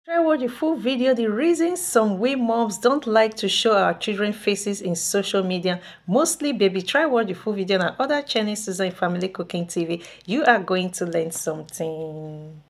Try watch the full video. The reason some we moms don't like to show our children faces in social media, mostly baby. Try watch the full video and other channels Susan Family Cooking TV. You are going to learn something.